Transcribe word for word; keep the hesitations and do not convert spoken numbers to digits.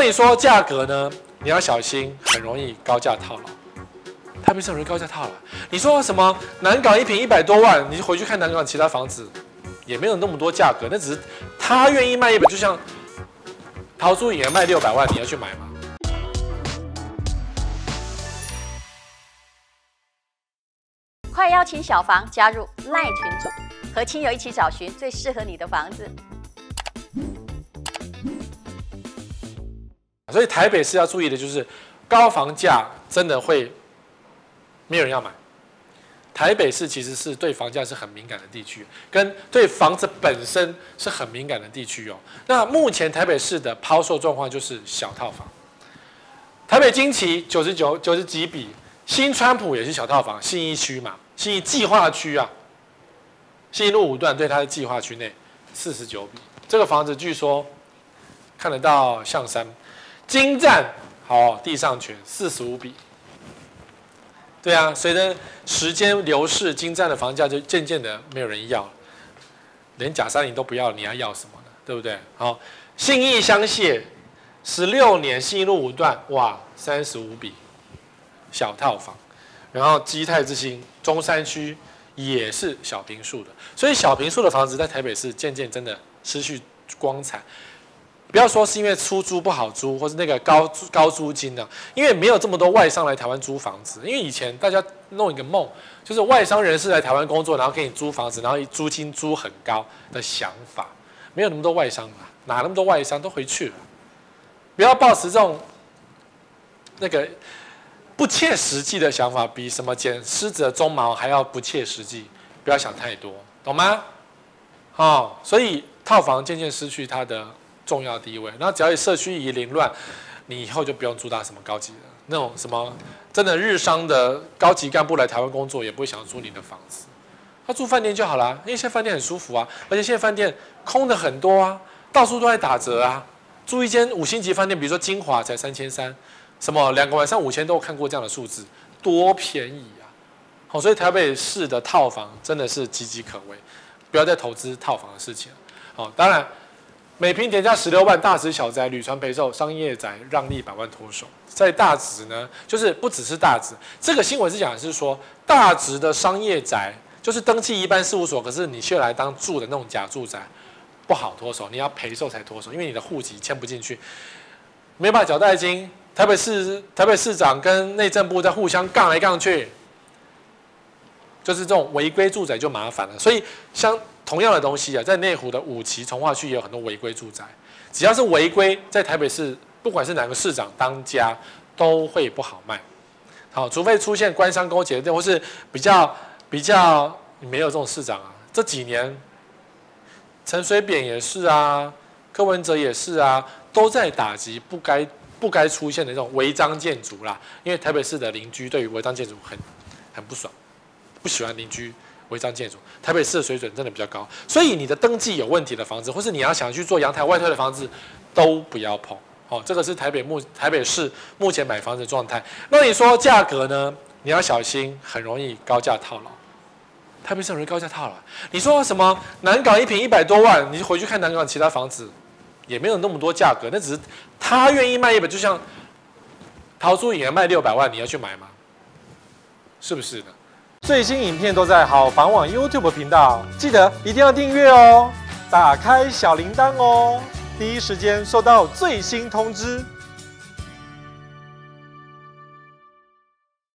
你说价格呢，你要小心，很容易高价套牢。台北市很容易高价套牢。你说什么南港一坪一百多万，你回去看南港其他房子，也没有那么多价格，那只是他愿意卖一百，就像陶朱隐卖六百万，你要去买吗？ 快邀请小房加入赖群组，和亲友一起找寻最适合你的房子。 所以台北市要注意的就是高房价真的会没有人要买。台北市其实是对房价是很敏感的地区，跟对房子本身是很敏感的地区哦。那目前台北市的抛售状况就是小套房，台北金旗九十九九十几笔，新川普也是小套房，信义区嘛，信义计划区啊，信义路五段对它的计划区内四十九笔，这个房子据说看得到象山。金站好地上权四十五笔，对啊，随着时间流逝，金站的房价就渐渐的没有人要了，连假山林都不要了，你还要什么呢？对不对？好，信义香榭十六年信义路五段，哇，三十五笔小套房，然后基泰之星中山区也是小坪数的，所以小坪数的房子在台北市渐渐真的失去光彩。不要说是因为出租不好租，或是那个高高租金呢，因为没有这么多外商来台湾租房子。因为以前大家弄一个梦，就是外商人士来台湾工作，然后给你租房子，然后租金租很高的想法，没有那么多外商啦，哪那么多外商都回去了。不要抱持这种那个不切实际的想法，比什么剪狮子的鬃毛还要不切实际。不要想太多，懂吗？哦，所以套房渐渐失去它的重要地位，然后只要社区一凌乱，你以后就不用租到什么高级的那种什么真的日商的高级干部来台湾工作，也不会想租你的房子，他住饭店就好啦，因为现在饭店很舒服啊，而且现在饭店空的很多啊，到处都在打折啊。住一间五星级饭店，比如说金华才三千三，什么两个晚上五千都有看过这样的数字，多便宜啊！好，所以台北市的套房真的是岌岌可危，不要再投资套房的事情了。好，当然。每坪田价十六万，大直小宅屡传陪售，商业宅让利百万脱手。在大直呢，就是不只是大直，这个新闻是讲的是说，大直的商业宅就是登记一般事务所，可是你却来当住的那种假住宅，不好脱手，你要陪售才脱手，因为你的户籍迁不进去，没办法缴代金。台北市台北市长跟内政部在互相杠来杠去，就是这种违规住宅就麻烦了。所以像同样的东西啊，在内湖的五期从化区也有很多违规住宅，只要是违规，在台北市不管是哪个市长当家，都会不好卖。好，除非出现官商勾结，或是比较比较没有这种市长啊。这几年，陈水扁也是啊，柯文哲也是啊，都在打击不该不该出现的这种违章建筑啦。因为台北市的邻居对于违章建筑很很不爽，不喜欢邻居违章建筑，台北市的水准真的比较高，所以你的登记有问题的房子，或是你要想去做阳台外推的房子，都不要碰。哦，这个是台北目台北市目前买房子的状态。那你说价格呢？你要小心，很容易高价套牢。台北市很容易高价套牢。你说什么南港一坪一百多万，你回去看南港其他房子，也没有那么多价格，那只是他愿意卖一百，就像陶朱隐卖六百万，你要去买吗？是不是呢？最新影片都在好房网 YouTube 频道，记得一定要订阅哦，打开小铃铛哦，第一时间收到最新通知。